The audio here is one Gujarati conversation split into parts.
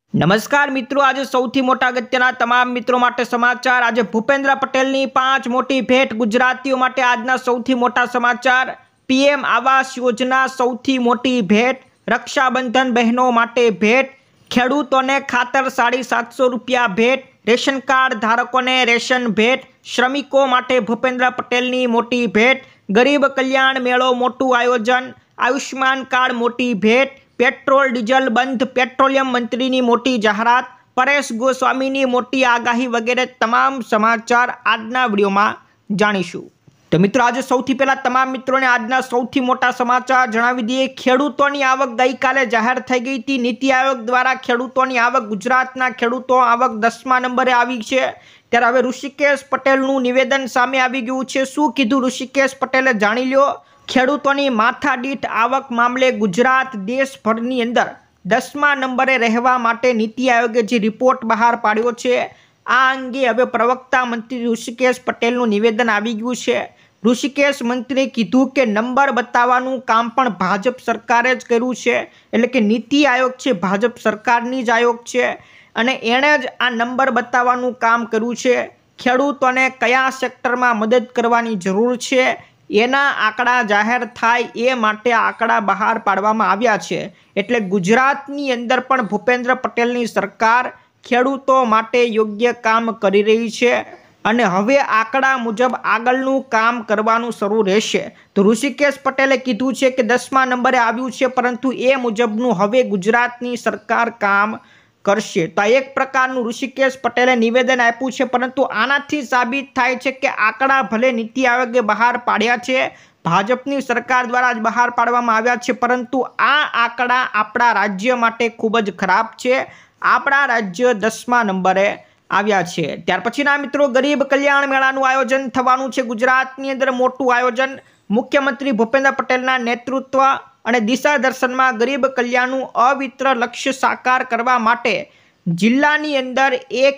નમસ્કાર મિત્રો, આજે સૌથી મોટા અગત્યના તમામ મિત્રો માટે સમાચાર। આજે ભૂપેન્દ્ર પટેલની 5 મોટી ભેટ ગુજરાતીઓ માટે આજના સૌથી મોટા સમાચાર। પીએમ આવાસ યોજના સૌથી મોટી ભેટ, રક્ષાબંધન બહેનો માટે ભેટ, ખેડૂતોને ખાતર 750 રૂપિયા ભેટ, રેશન કાર્ડ ધારકોને રેશન ભેટ, શ્રમિકો માટે ભૂપેન્દ્ર પટેલની મોટી ભેટ, ગરીબ કલ્યાણ મેળો મોટું આયોજન, આયુષ્માન કાર્ડ મોટી ભેટ, પેટ્રોલ ડીઝલ બંધ, પેટ્રોલિયમ મંત્રીની મોટી જાહેરાત, પરેશ ગોસ્વામીની મોટી આગાહી વગેરે તમામ સમાચાર આજના વિડીયોમાં જાણીશું। તો મિત્રો, આજે સૌથી પહેલા તમામ મિત્રોને આજના સૌથી મોટા સમાચાર જણાવી દઈએ। ખેડૂતોની આવક ગઈકાલે જાહેર થઈ ગઈ હતી। નીતિ આયોગ દ્વારા ખેડૂતોની આવક, ગુજરાતના ખેડૂતો આવક 10મા નંબરે આવી છે। ત્યારે હવે ઋષિકેશ પટેલનું નિવેદન સામે આવી ગયું છે। શું કીધું ઋષિકેશ પટેલે, જાણી લો। ખેડૂતોની માથાદીઠ આવક મામલે ગુજરાત દેશભરની અંદર 10મા નંબરે રહેવા માટે નીતિ આયોગે જે રિપોર્ટ બહાર પાડ્યો છે, આ અંગે હવે પ્રવક્તા મંત્રી ઋષિકેશ પટેલનું નિવેદન આવી ગયું છે। ઋષિકેશ મંત્રીએ કીધું કે નંબર બતાવવાનું કામ પણ ભાજપ સરકારે જ કર્યું છે, એટલે કે નીતિ આયોગ છે ભાજપ સરકારની જ આયોગ છે અને એણે જ આ નંબર બતાવવાનું કામ કર્યું છે। ખેડૂતોને કયા સેક્ટરમાં મદદ કરવાની જરૂર છે એના આંકડા જાહેર થાય એ માટે આંકડા બહાર પાડવામાં આવ્યા છે। એટલે ગુજરાતની અંદર પણ ભૂપેન્દ્ર પટેલની સરકાર ખેડૂતો માટે યોગ્ય કામ કરી રહી છે અને હવે આંકડા મુજબ આગળનું કામ કરવાનું શરૂ રહેશે। તો ઋષિકેશ પટેલે કીધું છે કે 10મા નંબરે આવ્યું છે, પરંતુ એ મુજબનું હવે ગુજરાતની સરકાર કામ કરશે। તો આ એક પ્રકારનું ઋષિકેશ પટેલે નિવેદન આપ્યું છે, પરંતુ આનાથી સાબિત થાય છે કે આંકડા ભલે નીતિ આયોગે બહાર પાડ્યા છે, ભાજપની સરકાર દ્વારા જ બહાર પાડવામાં આવ્યા છે, પરંતુ આ આંકડા આપણા રાજ્ય માટે ખૂબ જ ખરાબ છે। આપણા રાજ્ય 10મા નંબરે આવ્યા છે। ત્યાર પછીના મિત્રો, ગરીબ કલ્યાણ મેળાનું આયોજન થવાનું છે ગુજરાતની અંદર, મોટું આયોજન। મુખ્યમંત્રી ભૂપેન્દ્ર પટેલના નેતૃત્વ અને દિશા દર્શનમાં ગરીબ કલ્યાણનું અવિત્ર લક્ષ્ય સાકાર કરવા માટે જિલ્લાની અંદર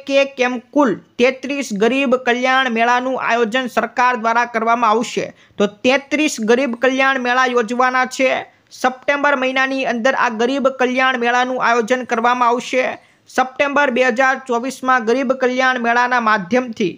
એમ કુલ 33 ગરીબ કલ્યાણ મેળાનું આયોજન સરકાર દ્વારા કરવામાં આવશે। તો 33 ગરીબ કલ્યાણ મેળા યોજવાના છે। સપ્ટેમ્બર મહિનાની અંદર આ ગરીબ કલ્યાણ મેળાનું આયોજન કરવામાં આવશે। સપ્ટેમ્બર 2024માં ગરીબ કલ્યાણ મેળાના માધ્યમથી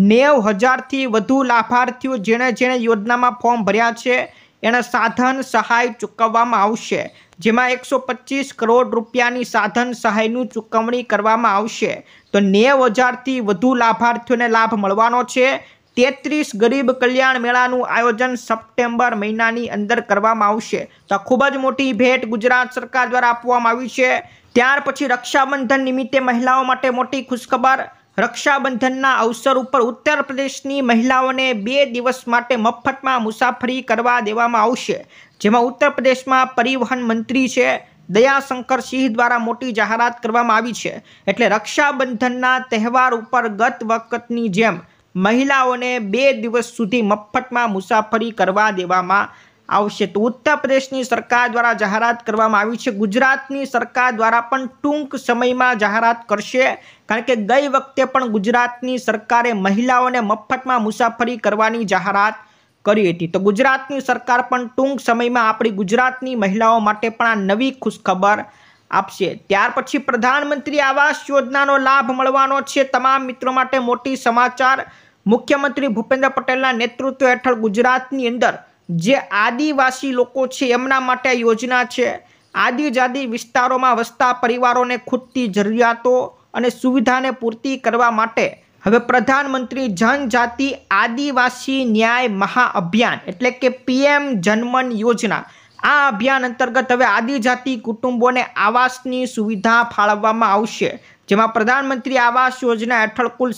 90,000થી વધુ લાભાર્થીઓ જેણે યોજનામાં ફોર્મ ભર્યા છે એને સાધન સહાય ચૂકવવામાં આવશે, જેમાં 125 કરોડ રૂપિયાની સાધન સહાયનું ચૂકવણી કરવામાં આવશે। તો 90,000થી વધુ લાભાર્થીઓને લાભ મળવાનો છે। 33 ગરીબ કલ્યાણ મેળાનું આયોજન સપ્ટેમ્બર મહિનાની અંદર કરવામાં આવશે। તો આ ખૂબ જ મોટી ભેટ ગુજરાત સરકાર દ્વારા આપવામાં આવી છે। ત્યાર પછી રક્ષાબંધન નિમિત્તે મહિલાઓ માટે મોટી ખુશખબર। રક્ષાબંધનના અવસર ઉપર ઉત્તર પ્રદેશની મહિલાઓને 2 દિવસ માટે મફતમાં મુસાફરી કરવા દેવામાં આવશે, જેમાં ઉત્તર પ્રદેશમાં પરિવહન મંત્રી છે દયાશંકર સિંહ દ્વારા મોટી જાહેરાત કરવામાં આવી છે। એટલે રક્ષાબંધનના તહેવાર ઉપર ગત વખતની જેમ મહિલાઓને 2 દિવસ સુધી મફતમાં મુસાફરી કરવા દેવામાં આવશે। તો ઉત્તર પ્રદેશની સરકાર દ્વારા જાહેરાત કરવામાં આવી છે। ગુજરાતની સરકાર દ્વારા પણ ટૂંક સમયમાં જાહેરાત કરશે, કારણ કે ગઈ વખતે પણ ગુજરાતની સરકારે મહિલાઓને મફતમાં મુસાફરી કરવાની જાહેરાત કરી હતી। તો ગુજરાતની સરકાર પણ ટૂંક સમયમાં આપણી ગુજરાતની મહિલાઓ માટે પણ આ નવી ખુશખબર આપશે। ત્યાર પછી પ્રધાનમંત્રી આવાસ યોજનાનો લાભ મળવાનો છે તમામ મિત્રો માટે મોટી સમાચાર। મુખ્યમંત્રી ભૂપેન્દ્ર પટેલના નેતૃત્વ હેઠળ ગુજરાતની અંદર જે આદિવાસી લોકો છે એમના માટે આ યોજના છે। આદિજાતિ વિસ્તારોમાં વસતા પરિવારોને ખૂટતી જરૂરિયાતો અને સુવિધાને પૂર્તિ કરવા માટે હવે પ્રધાનમંત્રી જનજાતિ આદિવાસી ન્યાય મહાઅભિયાન એટલે કે પીએમ જનમન યોજના, આ અભિયાન અંતર્ગત હવે આદિજાતિ કુટુંબોને આવાસની સુવિધા ફાળવવામાં આવશે, જેમાં પ્રધાનમંત્રી આવાસ યોજના હેઠળ કુલ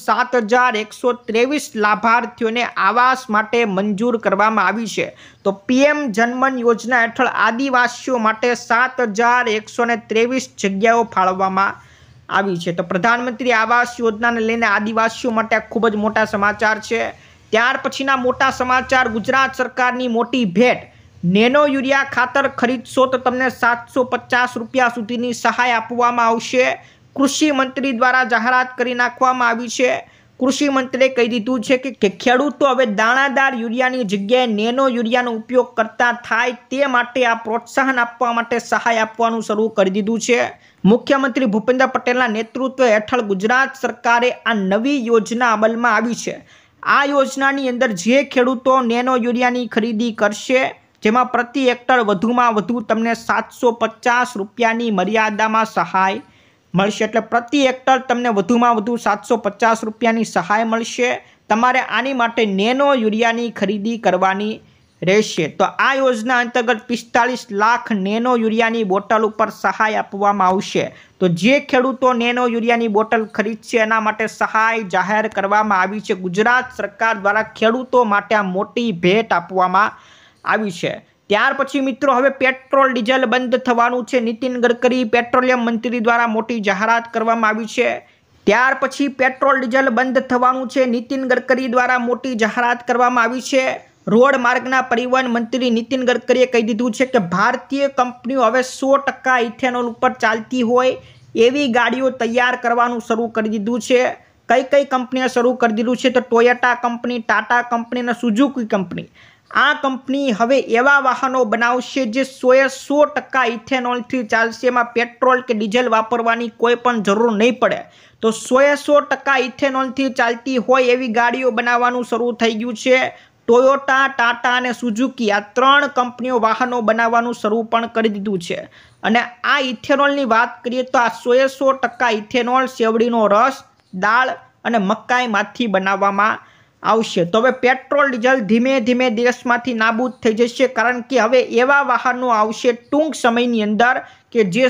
7,123 લાભાર્થીઓને આવાસ માટે મંજૂર કરવામાં આવી છે। તો પીએમ જનમન યોજના હેઠળ આદિવાસીઓ માટે 7,123 જગ્યાઓ ફાળવવામાં આવી છે। તો પ્રધાનમંત્રી આવાસ યોજનાને લઈને આદિવાસીઓ માટે ખૂબ જ મોટા સમાચાર છે। ત્યાર પછીના મોટા સમાચાર, ગુજરાત સરકારની મોટી ભેટ। નેનો યુરિયા ખાતર ખરીદશો તો તમને 750 રૂપિયા સુધીની સહાય આપવામાં આવશે। કૃષિ મંત્રી દ્વારા જાહેરાત કરી નાખવામાં આવી છે। કૃષિ મંત્રીએ કહી દીધું છે કે ખેડૂતો હવે દાણાદાર યુરિયાની જગ્યાએ નેનો યુરિયાનો ઉપયોગ કરતા થાય તે માટે આ પ્રોત્સાહન આપવા માટે સહાય આપવાનું શરૂ કરી દીધું છે। મુખ્યમંત્રી ભૂપેન્દ્ર પટેલના નેતૃત્વ હેઠળ ગુજરાત સરકારે આ નવી યોજના અમલમાં આવી છે। આ યોજનાની અંદર જે ખેડૂતો નેનો યુરિયાની ખરીદી કરશે જેમાં પ્રતિ હેક્ટર વધુમાં વધુ તમને 750 રૂપિયાની મર્યાદામાં સહાય મળશે। એટલે પ્રતિ હેક્ટર તમને વધુમાં વધુ 750 રૂપિયાની સહાય મળશે। તમારે આની માટે નેનો યુરિયાની ખરીદી કરવાની રહેશે। તો આ યોજના અંતર્ગત 45 લાખ નેનો યુરિયાની બોટલ ઉપર સહાય આપવામાં આવશે। તો જે ખેડૂતો નેનો યુરિયાની બોટલ ખરીદશે એના માટે સહાય જાહેર કરવામાં આવી છે। ગુજરાત સરકાર દ્વારા ખેડૂતો માટે આ મોટી ભેટ આપવામાં આવી છે। ત્યાર પછી મિત્રો હવે પેટ્રોલ ડીઝલ બંધ થવાનું છે। નીતિન ગડકરી પેટ્રોલિયમ મંત્રી દ્વારા મોટી જાહેરાત કરવામાં આવી છે। ત્યાર પછી પેટ્રોલ ડીઝલ બંધ થવાનું છે। નીતિન ગડકરી દ્વારા મોટી જાહેરાત કરવામાં આવી છે। રોડ માર્ગના પરિવહન મંત્રી નીતિન ગડકરીએ કહી દીધું છે કે ભારતીય કંપનીઓ હવે 100% ઇથેનોલ ઉપર ચાલતી હોય એવી ગાડીઓ તૈયાર કરવાનું શરૂ કરી દીધું છે। કઈ કંપનીએ શરૂ કરી દીધું છે? તો ટોયોટા કંપની, ટાટા કંપની અને સુઝુકી કંપની। આ કંપની હવે એવા વાહનો બનાવશે જે 100% ઇથેનોલથી ચાલશે। એમાં પેટ્રોલ કે ડીઝલ વાપરવાની કોઈ પણ જરૂર નહીં પડે। તો 100% ઇથેનોલથી ચાલતી હોય એવી ગાડીઓ બનાવવાનું શરૂ થઈ ગયું છે। ટોયોટા, ટાટા અને સુઝુકી આ 3 કંપનીઓ વાહનો બનાવવાનું શરૂ પણ કરી દીધું છે। અને આ ઇથેનોલની વાત કરીએ તો આ 100% ઇથેનોલ શેવડીનો રસ, દાળ અને મકાઈમાંથી બનાવવામાં આવશે। તો હવે પેટ્રોલ ડીઝલ ધીમે ધીમે દેશમાંથી નાબૂદ થઈ જશે કારણ કે હવે એવા વાહનો આવશે ટૂંક સમયની અંદર કે જે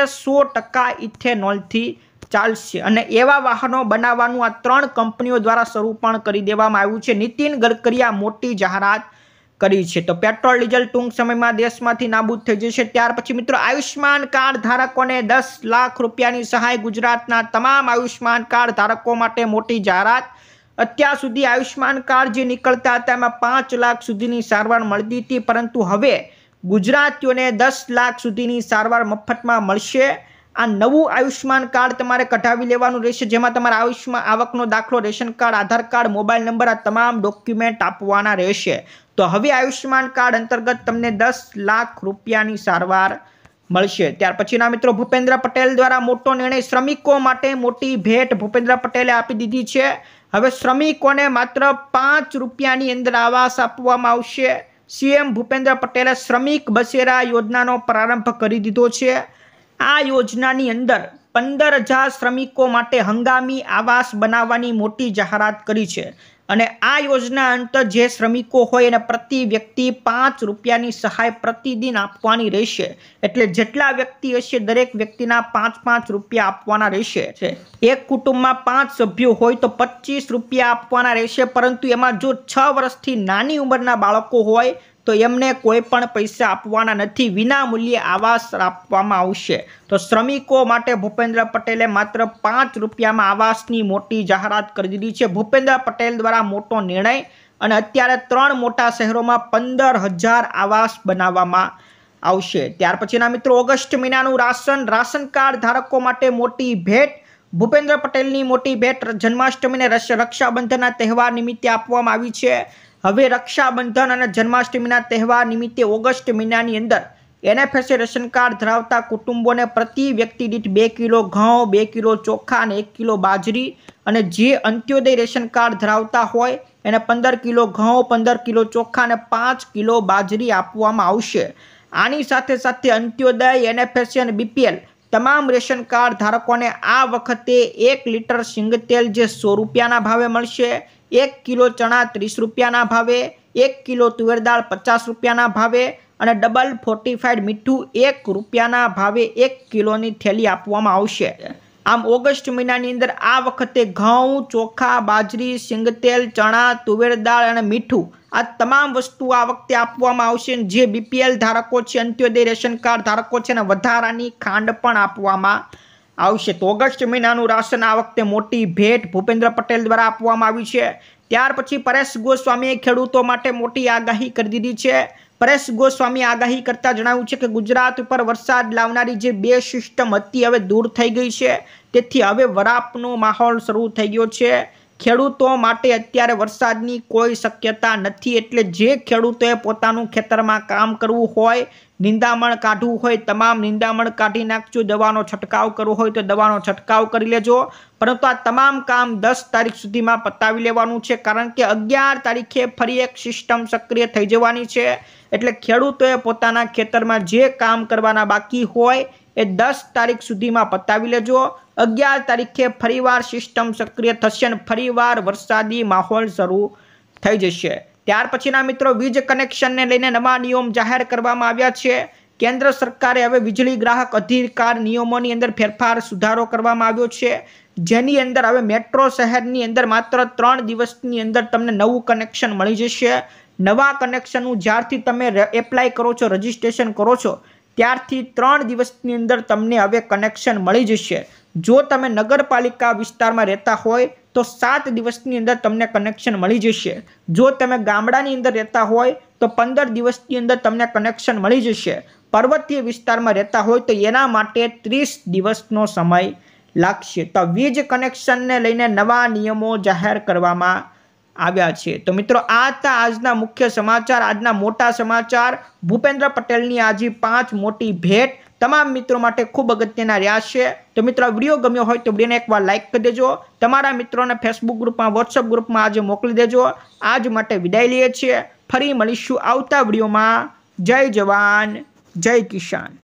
100% ઇથેનોલથી ચાલશે। અને એવા વાહનો બનાવવાનું આ 3 કંપનીઓ દ્વારા શરૂ પણ કરી દેવામાં આવ્યું છે। નીતિન ગડકરીએ આ મોટી જાહેરાત કરી છે। તો પેટ્રોલ ડીઝલ ટૂંક સમયમાં દેશમાંથી નાબૂદ થઈ જશે। ત્યાર પછી મિત્રો આયુષ્માન કાર્ડ ધારકોને 10 લાખ રૂપિયાની સહાય। ગુજરાતના તમામ આયુષ્માન કાર્ડ ધારકો માટે મોટી જાહેરાત। અત્યાર સુધી આયુષ્માન કાર્ડ જે નીકળતા હતા એમાં 5 લાખ સુધીની સારવાર મળતી હતી પરંતુ હવે ગુજરાતીઓને 10 લાખ સુધીની સારવાર મફતમાં મળશે। આ નવું આયુષ્માન કાર્ડ તમારે કઢાવી લેવાનું રહેશે જેમાં તમારા આયુષ્માન આવકનો દાખલો, ration card, Aadhaar card, mobile number આ તમામ ડોક્યુમેન્ટ આપવાના રહેશે। તો હવે આયુષ્માન કાર્ડ અંતર્ગત તમને 10 લાખ રૂપિયાની સારવાર મળશે। ત્યાર પછીના મિત્રો ભૂપેન્દ્ર પટેલ દ્વારા મોટો નિર્ણય। શ્રમિકો માટે મોટી ભેટ ભૂપેન્દ્ર પટેલે આપી દીધી છે। હવે શ્રમિકોને માત્ર 5 રૂપિયાની અંદર આવાસ આપવામાં આવશે। સીએમ ભૂપેન્દ્ર પટેલે શ્રમિક બસેરા યોજનાનો પ્રારંભ કરી દીધો છે। આ યોજનાની અંદર 15,000 શ્રમિકો માટે હંગામી આવાસ બનાવવાની મોટી જાહેરાત કરી છે। અને આ યોજના અંતર્ગત જે શ્રમિકો હોય એને પ્રતિ વ્યક્તિ 5 રૂપિયાની સહાય પ્રતિદિન આપવાની રહેશે। એટલે જેટલા વ્યક્તિ હશે દરેક વ્યક્તિના 5-5 રૂપિયા આપવાના રહેશે। એક કુટુંબમાં 5 સભ્યો હોય તો 25 રૂપિયા આપવાના રહેશે પરંતુ એમાં જો 6 વર્ષથી નાની ઉંમરના બાળકો હોય તો એમને કોઈ પણ પૈસા આપવાના નથી। વિના મૂલ્યે આવાસ આપવામાં આવશે। તો શ્રમિકો માટે ભૂપેન્દ્ર પટેલે માત્ર 5 રૂપિયામાં આવાસની મોટી જાહેરાત કરી દીધી છે। ભૂપેન્દ્ર પટેલ દ્વારા મોટો નિર્ણય અને અત્યારે 3 મોટા શહેરોમાં 15,000 આવાસ બનાવવામાં આવશે। ત્યાર પછીના મિત્રો ઓગસ્ટ મહિનાનું રાશન કાર્ડ ધારકો માટે મોટી ભેટ। ભૂપેન્દ્ર પટેલની મોટી ભેટ જન્માષ્ટમી અને રક્ષાબંધનના તહેવાર નિમિત્તે આપવામાં આવી છે। હવે રક્ષાબંધન અને જન્માષ્ટમીના તહેવાર નિમિત્તે ઓગસ્ટ મહિનાની અંદર એનએફએસએ રેશન કાર્ડ ધરાવતા કુટુંબોને પ્રતિ વ્યક્તિ દીઠ 2 કિલો ઘઉં, 2 કિલો ચોખા અને 1 કિલો બાજરી અને જે અંત્યોદય રેશન કાર્ડ ધરાવતા હોય એને 15 કિલો ઘઉં, 15 કિલો ચોખા અને 5 કિલો બાજરી આપવામાં આવશે। આની સાથે સાથે અંત્યોદય, એનએફએસએ અને બીપીએલ તમામ રેશન કાર્ડ ધારકોને આ વખતે 1 લીટર સિંગતેલ જે 100 રૂપિયાના ભાવે મળશે। 1 કિલો ચણા 30 રૂપિયાના ભાવે, 1 કિલો તુવેર દાળ 50 રૂપિયાના ભાવે અને ડબલ ફોર્ટિફાઈડ મીઠું 1 રૂપિયાના ભાવે 1 કિલોની થેલી આપવામાં આવશે। આમ ઓગસ્ટ મહિનાની અંદર આ વખતે ઘઉં, ચોખા, બાજરી, સિંગતેલ, ચણા, તુવેર દાળ અને મીઠું આ તમામ વસ્તુ આ વખતે આપવામાં આવશે। જે બીપીએલ ધારકો છે, અંત્યોદય રેશન કાર્ડ ધારકો છે અને વધારાની ખાંડ પણ આપવામાં આવશે। તો ઓગસ્ટ મહિનાનું રાશન આ વખતે મોટી ભેટ ભૂપેન્દ્ર પટેલ દ્વારા આપવામાં આવી છે। ત્યાર પછી પરેશ ગોસ્વામીએ ખેડૂતો માટે મોટી આગાહી કરી દીધી છે। પરેશ ગોસ્વામીએ આગાહી કરતા જણાવ્યું છે કે ગુજરાત ઉપર વરસાદ લાવનારી જે 2 સિસ્ટમ હતી હવે દૂર થઈ ગઈ છે। તેથી હવે વરાપનો માહોલ શરૂ થઈ ગયો છે। ખેડૂતો માટે અત્યારે વરસાદની કોઈ શક્યતા નથી, એટલે જે ખેડૂતોએ પોતાનું ખેતરમાં કામ કરવું હોય, નિંદામણ કાઢવું હોય, તમામ નિંદામણ કાઢી નાખજો. દવાનો છંટકાવ કરવો હોય તો દવાનો છંટકાવ કરી લેજો. પરંતુ આ તમામ કામ 10 તારીખ સુધીમાં પતાવી લેવાનું છે, કારણ કે 11 તારીખે ફરી એક સિસ્ટમ સક્રિય થઈ જવાની છે. એટલે ખેડૂતોએ પોતાના ખેતરમાં જે કામ કરવાના બાકી હોય એ 10 તારીખ સુધીમાં પતાવી લેજો. 11 તારીખે ફરીવાર સિસ્ટમ સક્રિય થશે અને ફરીવાર વરસાદી માહોલ શરૂ થઈ જશે. ત્યાર પછીના મિત્રો વીજ કનેક્શનને લઈને નવા નિયમ જાહેર કરવામાં આવ્યા છે. કેન્દ્ર સરકારે હવે વીજળી ગ્રાહક અધિકાર નિયમોની અંદર ફેરફાર સુધારો કરવામાં આવ્યો છે, જેની અંદર હવે મેટ્રો શહેરની અંદર માત્ર 3 દિવસની અંદર તમને નવું કનેક્શન મળી જશે. નવા કનેક્શનનું જ્યારથી તમે એપ્લાય કરો છો, રજીસ્ટ્રેશન કરો છો, ત્યારથી 3 દિવસની અંદર તમને હવે કનેક્શન મળી જશે. જો તમે નગરપાલિકા વિસ્તારમાં રહેતા હોય તો 7 દિવસની અંદર તમને કનેક્શન મળી જશે. જો તમે ગામડાની અંદર રહેતા હોય તો 15 દિવસની અંદર તમને કનેક્શન મળી જશે. પર્વતીય વિસ્તારમાં રહેતા હોય તો એના માટે 30 દિવસનો સમય લાગશે. તો વીજ કનેક્શનને લઈને નવા નિયમો જાહેર કરવામાં આવ્યા છે. તો મિત્રો આ હતા આજના મુખ્ય સમાચાર, આજના મોટા સમાચાર. ભૂપેન્દ્ર પટેલની આજે 5 મોટી ભેટ તમામ મિત્રો માટે ખૂબ અગત્યના રહ્યા છે. તો મિત્રો આ વિડીયો ગમ્યો હોય તો વિડીયોને એકવાર લાઇક કરી દેજો. તમારા મિત્રોને ફેસબુક ગ્રુપમાં, વોટ્સઅપ ગ્રુપમાં આજે મોકલી દેજો. આજ માટે વિદાય લઈએ છીએ. ફરી મળીશું આવતા વિડીયોમાં. જય જવાન, જય કિસાન.